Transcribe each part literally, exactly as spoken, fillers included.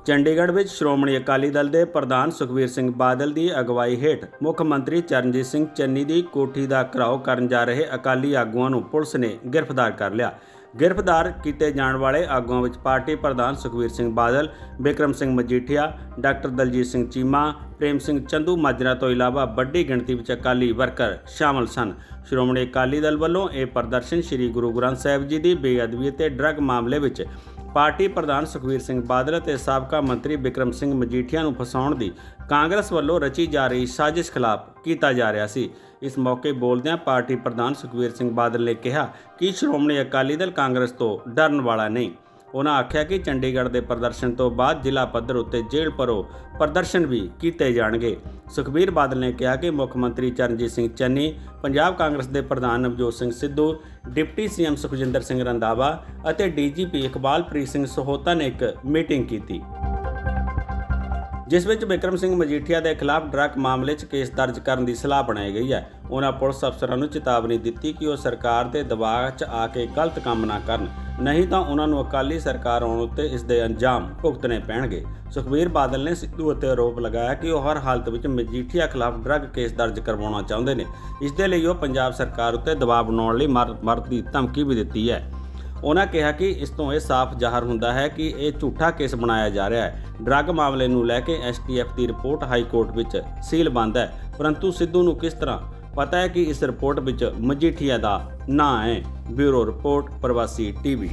ਚੰਡੀਗੜ੍ਹ ਵਿੱਚ ਸ਼੍ਰੋਮਣੀ ਅਕਾਲੀ ਦਲ ਦੇ ਪ੍ਰਧਾਨ ਸੁਖਬੀਰ ਸਿੰਘ ਬਾਦਲ ਦੀ ਅਗਵਾਈ ਹੇਠ ਮੁੱਖ ਮੰਤਰੀ ਚਰਨਜੀਤ ਸਿੰਘ ਚੰਨੀ ਦੀ ਕੋਠੀ ਦਾ ਘਿਰਾਓ ਕਰਨ ਜਾ ਰਹੇ ਅਕਾਲੀ ਆਗੂਆਂ ਨੂੰ ਪੁਲਿਸ ਨੇ ਗ੍ਰਿਫਤਾਰ ਕਰ ਲਿਆ। गिरफ्तार किए जाने वाले आगुओं में पार्टी प्रधान सुखबीर सिंह बादल, बिक्रम सिंह मजीठिया, डॉक्टर दलजीत सिंह चीमा, प्रेम सिंह चंदू माजरा तो इलावा बड़ी गिणती में अकाली वर्कर शामिल सन। श्रोमणी अकाली दल वालों यह प्रदर्शन श्री गुरु ग्रंथ साहिब जी की बेअदबी ते ड्रग मामले में पार्टी प्रधान सुखबीर सिंह बादल ते साबका मंत्री बिक्रम सिंह मजीठिया नूं फसाउण दी कांग्रेस वालों रची जा रही साजिश खिलाफ किया जा रहा सी। इस मौके बोलदਿਆਂ पार्टी प्रधान सुखबीर सिंह बादल ने कहा कि श्रोमणी अकाली दल कांग्रेस तो डरन वाला नहीं। उन्होंने आख्या कि चंडीगढ़ के प्रदर्शन तो बाद जिला पद्धर उत्ते जेल भरो प्रदर्शन भी किए जाएंगे। सुखबीर बादल ने कहा कि मुख्य मंत्री चरणजीत सिंह चन्नी, पंजाब कांग्रेस के प्रधान Navjot Singh Sidhu, deputy C M Sukhjinder Singh Randhawa और D G P Iqbalpreet Singh Sahota ने एक मीटिंग की जिस विच बिक्रम सिंह मजीठिया के खिलाफ ड्रग मामले च केस दर्ज करने की सलाह बनाई गई है। उन्होंने पुलिस अफसरों को चेतावनी दी कि वह सरकार के दबाव च आके गलत काम ना करन, नहीं तो उन्होंने अकाली सरकार आने उत्ते इसके अंजाम भुगतने पैणगे। सुखबीर बादल ने सिद्धू उत्ते आरोप लगाया कि वह हर हालत में मजीठिया खिलाफ ड्रग केस दर्ज करवाना चाहते हैं। इसके लिए वह पंजाब सरकार उत्ते दबाव बनाने लई मर मरद की धमकी भी दी है। उन्होंने कहा कि इस तो यह साफ जाहिर होता है कि यह झूठा केस बनाया जा रहा है। ड्रग मामले को लैके एस टी एफ की रिपोर्ट हाई कोर्ट में सील बंद है, परंतु सिद्धू को किस तरह पता है कि इस रिपोर्ट में मजीठिया का ना है। Bureau report Pravasi TV.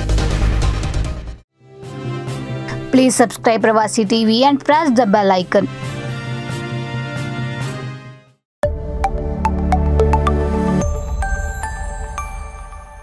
Please subscribe Pravasi TV and press the bell icon.